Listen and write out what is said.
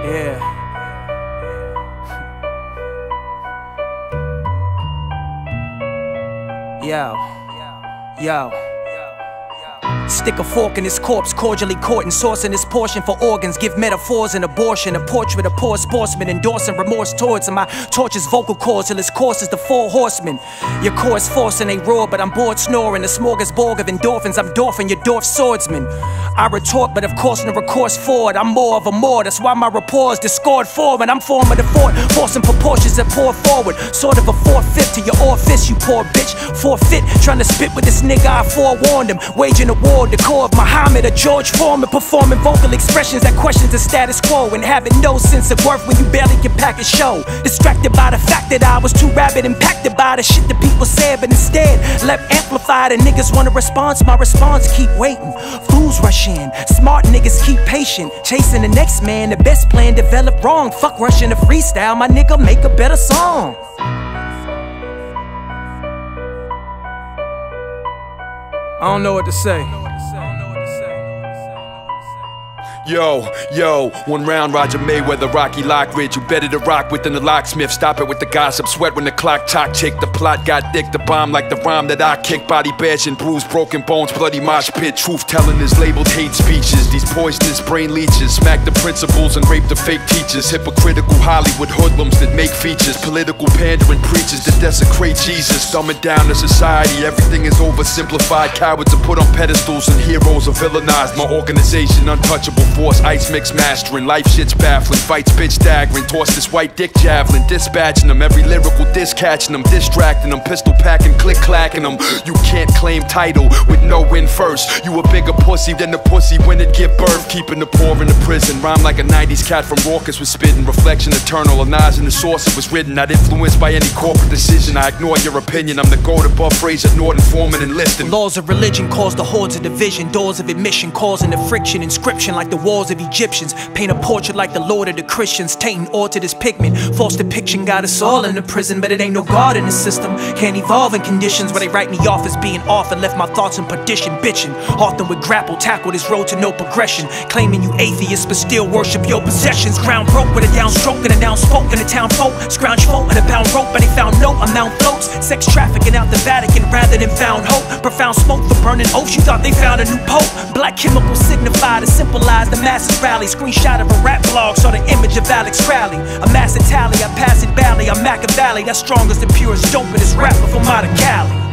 Yeah. Yo. Stick a fork in his corpse, cordially courting, sourcing his portion for organs. Give metaphors and abortion, a portrait of poor sportsman, endorsing remorse towards him. I torches vocal cords till his course is the four horsemen. Your core is forcing they roar, but I'm bored snoring. A smorgasbord of endorphins, I'm dwarfing your dwarf swordsman. I retort, but of course no recourse for it. I'm more of a more, that's why my rapport is discord forward. I'm forming the fort, forcing proportions that pour forward. Sort of a 4/5 to your orifice, you poor bitch. Forfeit, trying to spit with this nigga, I forewarned him. Waging a war, the core of Muhammad or George Foreman. Performing vocal expressions that questions the status quo. And having no sense of worth when you barely can pack a show. Distracted by the fact that I was too rabid, impacted by the shit that people said. But instead, let amplify the niggas want a response. My response, keep waiting. Fools rush in, smart niggas keep patient. Chasing the next man, the best plan developed wrong. Fuck rushing to freestyle, my nigga, make a better song. I don't know what to say. Yo, 1 round, Roger Mayweather, Rocky Lockridge. You better to rock within the locksmith. Stop it with the gossip, sweat when the clock tick. The plot got dick, the bomb like the rhyme that I kick. Body bash and bruise, broken bones, bloody mosh pit. Truth telling is labeled hate speeches. These poisonous brain leeches smack the principles and rape the fake teachers. Hypocritical Hollywood hoodlums that make features. Political pandering preachers that desecrate Jesus. Dumbing down to society, everything is oversimplified. Cowards are put on pedestals and heroes are villainized. My organization, untouchable force, ice mix mastering. Life shit's baffling, fights bitch staggering. Toss this white dick javelin, dispatching them. Every lyrical disc catching them, distracting them. Pistol packing, click clacking them. You can't claim title with no win first. You a bigger pussy than the pussy when it give birth. Keeping the poor in the prison. Rhyme like a 90s cat from Raucus was spitting. Reflection eternal, a Nas in the source it was written. Not influenced by any corporate decision. I ignore your opinion. I'm the goat above Fraser, Norton, Foreman, and Liston. Laws of religion cause the hordes of division. Doors of admission causing the friction. Inscription like the walls of Egyptians. Paint a portrait like the Lord of the Christians. Tainting order this pigment. False depiction got us all in the prison. But it ain't no God in the system. Can't evolve in conditions where they write me off as being off and left my thoughts in perdition. Bitching. Often would grapple, tackle this road to no progression. Claiming you atheists but still worship your possessions. Ground broke with a downstroke and a downspoke. And the town folk scrounge folk and a bound rope. But they found no amount floats. Sex trafficking out the Vatican rather than found hope. Profound smoke for burning oaths. You thought they found a new pope. Black chemicals signify to symbolize the masses rally. Screenshot of a rap blog, saw the image of Alex Crowley. A massive tally, I pass it valley, I'm Machiavelli. That's strong as the purest dope in this rapper from out of Cali.